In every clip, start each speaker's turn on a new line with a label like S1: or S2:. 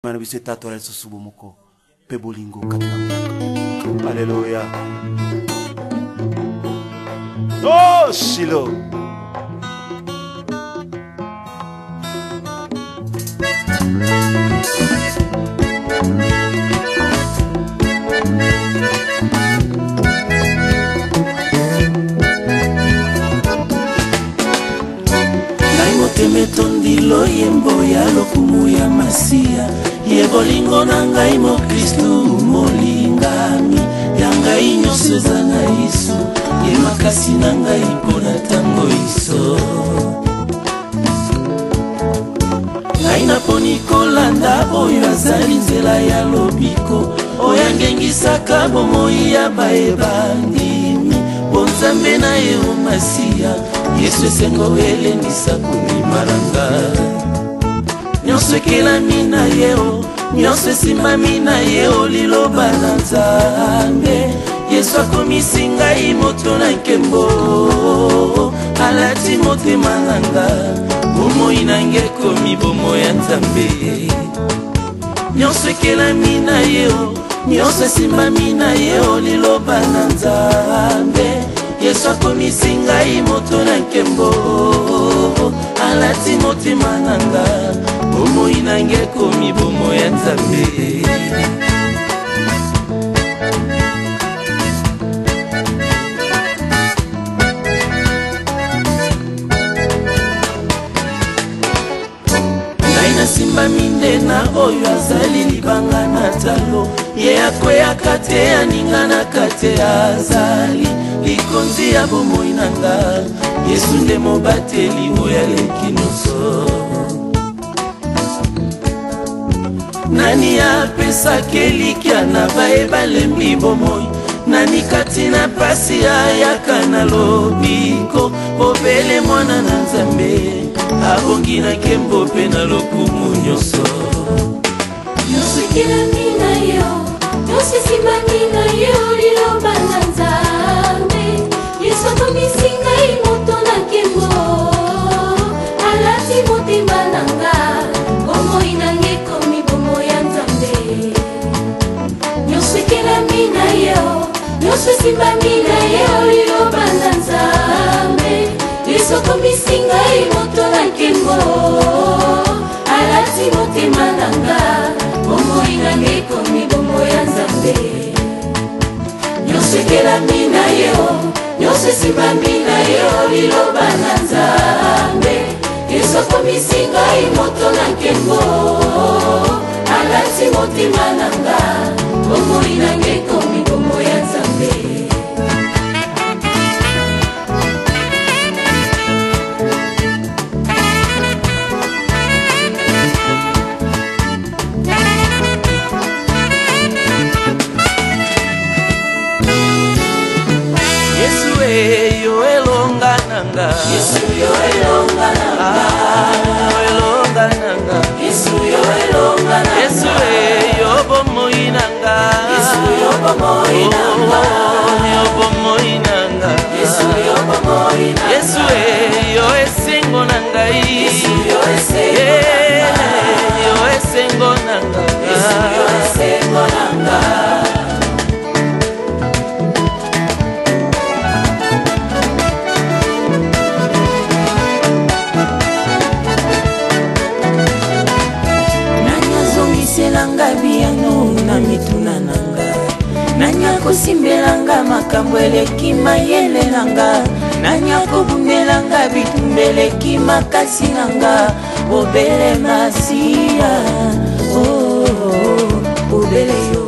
S1: Mana bise tatora susubu muko pebolingo katika mwaka. Haleluya. Oh Shilo.
S2: Metondilo yembo ya lokumu ya masia ye bolingo na ngai mo Kristu molingami ya ngai nyonso eza na Yesu ye makasi na ngai mpona ntango iso ngai naponi kolanda oyo azali nzela ya lobiko oyo angengisaka bomoi ya bayebandimi bonzambe na ye o masia Yesu esengo elendisa kondima na ngai nyonso ekelami na ye o nyonso esimbami na ye o liloba na Nzambe Yesu akomisi ngai moto na nkembo alati motema na nga bomoi na ngai ekomi bomoi ya Nzambe nyonso ekelami na ye o nyonso esimbami na ye o liloba na Nzambe Yesu akomisi ngai moto na nkembo alati motema na nga bomoi na ngai ekomi bomoi ya Nzambe ngai nasimbami nde na oyo azali libanga na talo ye akweyaka te aninganaka te azali likonzi ya bomoi na nga Yesu nde mobateli oyo aleki nyonso nani apesaki elikya na bayebalembi bomoi nani kati na pasi ayaka na lobiko obele mwana na Nzambe abongi na nkembo mpe na lokumu nyonso
S3: nyonso ekelami na yo nyonso esimbami na yo liloba na Nzambe Yesu akomisi ngai moto na nkembo alati motema na nga bomoi na ngai ekomi bomoi ya Nzambe nyonso ekelami na yo nyonso esimbami na yo liloba na Nzambe Yesu akomisi ngai moto na nkembo alati motema na nga bomoi na ngai ekomi bomoi ya Nzambe nyonso ekelami na yo nyonso esimbami na yo liloba na Nzambe Yesu akomisi ngai moto na nkembo alati motema na nga bomoi na ngai ekomi bomoi ya Nzambe
S2: yo elonga nanga
S3: Yesu yo elonga nanga
S2: elonga nanga
S3: Yesu yo elonga nanga
S2: Yesu yo bomoi nanga
S3: Yesu yo bomoi nanga
S2: yo bomoi nanga
S3: Yesu yo bomoi nanga
S2: Yesu yo esengo nanga
S3: Yesu yo esengo
S2: nanga
S3: Yesu yo esengo nanga
S2: selanga biyano na mituna nanga nanya kosimbelanga makambo eleki mayele nanga nanya kobumelanga bitumbeleki makasi nanga obele masia obele yo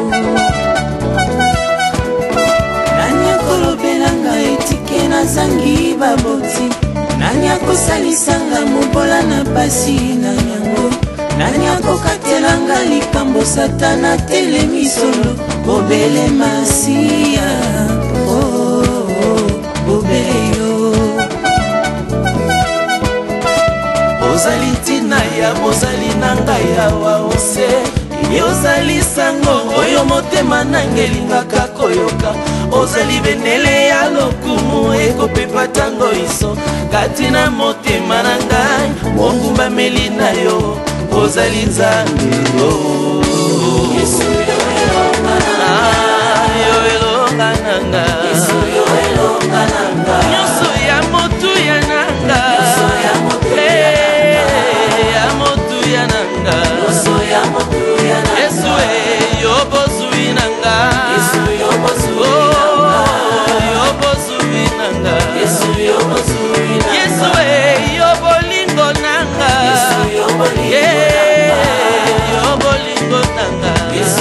S2: nanya kolobelanga etike nazangi baboti nanya kosalisanga mobola na pasi na yango nani akokatelanga likambo satana telemi solo obele masia obele yo ozali ntina ya bozali na ngai awa ose ozali sango oyo motema nanga elingaka koyoka ozali benele ya lokumu ekopepa ntango iso kati na motema na ngai mongumbameli na yo ozali nzambe Yesu yo elonga nanga nyonso ya motuya nanga ya motuya nanga Yesu yo bozwi nanga yo bozwi nanga Yesu yo bolingo nanga yo bolingo nanga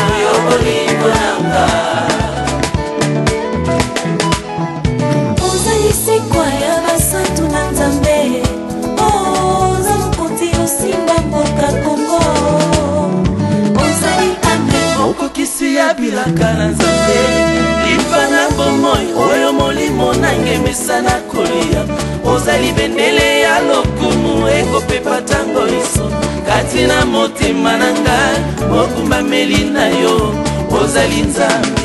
S3: ozali sekwa ya basantu na nzambe oza mokonzi osimba mboka Kongo ozali amen
S2: okokisi ya bilaka na nzambe lipa na bomoi oyo molimo nange mesana kolia ozali bendele ya lokumu ekopepa ntango iso kati na motema na ngai mokumbameli na yo ozali nzambe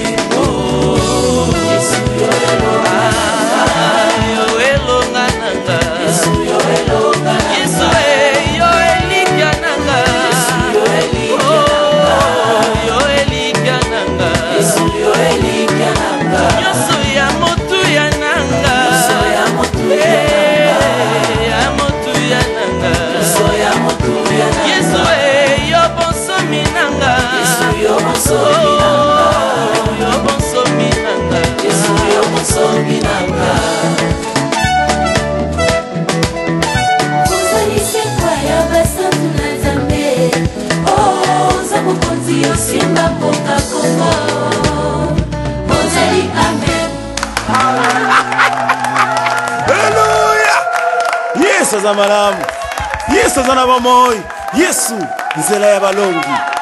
S2: yo elonga nanga Yesu yo elikya nanga yo elikya nanga nyonso ya motuya nanga ya motuya nanga Yesu yo bonsomi nanga yo bonsomi nanga
S3: ozali sekwa ya basantu na nzambe oza mokonzi osimba mboka Kongo ozali amen
S1: Haleluya! Yesu aza malamu, Yesu aza na bomoi, Yesu nzela ya balongi.